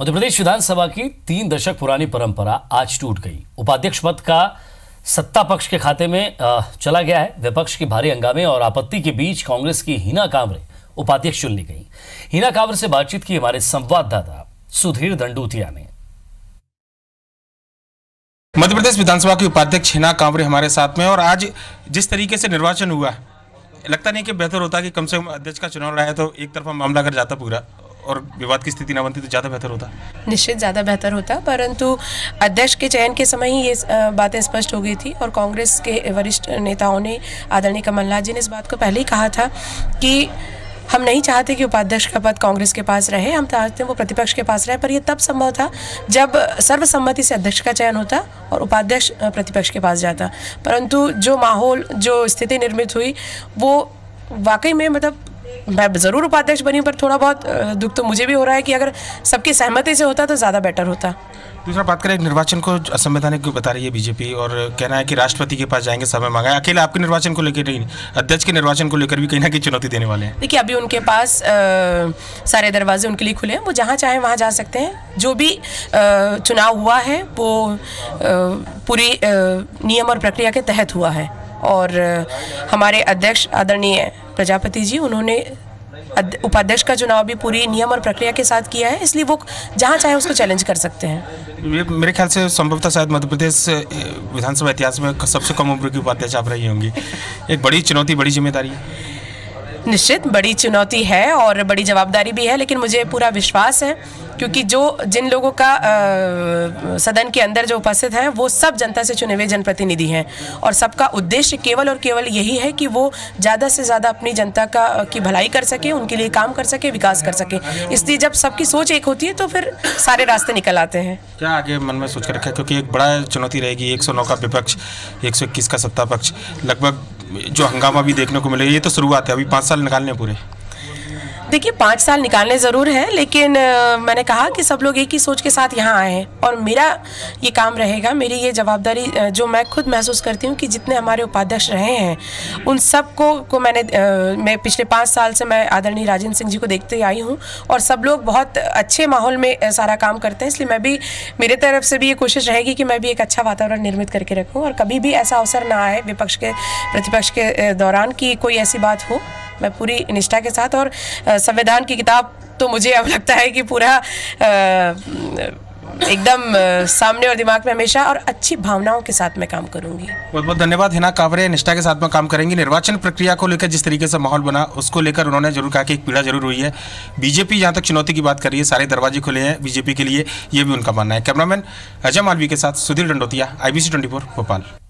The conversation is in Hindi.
मध्य प्रदेश विधानसभा की 3 दशक पुरानी परंपरा आज टूट गई। उपाध्यक्ष पद का सत्ता पक्ष के खाते में चला गया है। विपक्ष के भारी हंगामे और आपत्ति के बीच कांग्रेस की हिना कावरे उपाध्यक्ष चुन ली गई। हिना कावरे से बातचीत की हमारे संवाददाता सुधीर दंडूतिया ने। मध्य प्रदेश विधानसभा की उपाध्यक्ष हिना कावरे हमारे साथ में, और आज जिस तरीके से निर्वाचन हुआ, लगता नहीं कि बेहतर होता कि कम से कम अध्यक्ष का चुनाव रहा है तो एक तरफा मामला अगर जाता पूरा और विवाद की स्थिति ना बनती तो ज़्यादा बेहतर होता। निश्चित ज़्यादा बेहतर होता, परंतु अध्यक्ष के चयन के समय ही ये बातें स्पष्ट हो गई थी और कांग्रेस के वरिष्ठ नेताओं ने, आदरणीय कमलनाथ जी ने इस बात को पहले ही कहा था कि हम नहीं चाहते कि उपाध्यक्ष का पद कांग्रेस के पास रहे, हम चाहते हैं वो प्रतिपक्ष के पास रहे। पर यह तब संभव था जब सर्वसम्मति से अध्यक्ष का चयन होता और उपाध्यक्ष प्रतिपक्ष के पास जाता। परंतु जो माहौल, जो स्थिति निर्मित हुई, वो वाकई में मैं ज़रूर उपाध्यक्ष बनी, पर थोड़ा बहुत दुख तो मुझे भी हो रहा है कि अगर सबकी सहमति से होता तो ज़्यादा बेटर होता। दूसरा बात करें, निर्वाचन को असंवैधानिक क्यों बता रही है बीजेपी और कहना है कि राष्ट्रपति के पास जाएंगे, समय मांगा है। अकेले आपके निर्वाचन को लेकर नहीं, अध्यक्ष के निर्वाचन को लेकर भी कहीं ना कहीं चुनौती देने वाले हैं। देखिए, अभी उनके पास सारे दरवाजे उनके लिए खुले हैं, वो जहाँ चाहें वहाँ जा सकते हैं। जो भी चुनाव हुआ है वो पूरी नियम और प्रक्रिया के तहत हुआ है और हमारे अध्यक्ष आदरणीय प्रजापति जी, उन्होंने उपाध्यक्ष का चुनाव भी पूरी नियम और प्रक्रिया के साथ किया है, इसलिए वो जहां चाहे उसको चैलेंज कर सकते हैं। मेरे ख्याल से संभवतः शायद मध्य प्रदेश विधानसभा इतिहास में सबसे कम उम्र की उपाध्यक्ष आप रही होंगी। एक बड़ी चुनौती, बड़ी जिम्मेदारी है। निश्चित बड़ी चुनौती है और बड़ी जवाबदारी भी है, लेकिन मुझे पूरा विश्वास है क्योंकि जिन लोगों का सदन के अंदर जो उपस्थित हैं वो सब जनता से चुने हुए जनप्रतिनिधि हैं और सबका उद्देश्य केवल और केवल यही है कि वो ज़्यादा से ज़्यादा अपनी जनता की भलाई कर सके, उनके लिए काम कर सके, विकास कर सके। इसलिए जब सबकी सोच एक होती है तो फिर सारे रास्ते निकल आते हैं। क्या आगे मन में सोच कर रखा है, क्योंकि एक बड़ा चुनौती रहेगी, 109 का विपक्ष, 121 का सत्ता पक्ष, लगभग जो हंगामा भी देखने को मिले, ये तो शुरुआत है, अभी 5 साल निकालने पूरे। देखिए, 5 साल निकालने ज़रूर है, लेकिन मैंने कहा कि सब लोग एक ही सोच के साथ यहाँ आए हैं और मेरा ये काम रहेगा, मेरी ये जवाबदारी जो मैं खुद महसूस करती हूँ कि जितने हमारे उपाध्यक्ष रहे हैं उन सब को मैं पिछले 5 साल से मैं आदरणीय राजेंद्र सिंह जी को देखते आई हूँ और सब लोग बहुत अच्छे माहौल में सारा काम करते हैं। इसलिए मैं भी, मेरे तरफ से भी ये कोशिश रहेगी कि मैं भी एक अच्छा वातावरण निर्मित करके रखूँ और कभी भी ऐसा अवसर ना आए विपक्ष के प्रतिपक्ष के दौरान कि कोई ऐसी बात हो। मैं पूरी निष्ठा के साथ, और संविधान की किताब तो मुझे अब लगता है कि पूरा एकदम सामने और दिमाग में हमेशा और अच्छी भावनाओं के साथ मैं काम करूंगी। बहुत बहुत धन्यवाद। हिना कावरे निष्ठा के साथ में काम करेंगी। निर्वाचन प्रक्रिया को लेकर जिस तरीके से माहौल बना उसको लेकर उन्होंने जरूर कहा कि एक पीड़ा जरूर हुई है। बीजेपी जहाँ तक चुनौती की बात कर रही है, सारे दरवाजे खुले हैं बीजेपी के लिए, ये भी उनका मानना है। कैमरामैन अजय मालवी के साथ सुधीर दंडोतिया, IBC 24 भोपाल।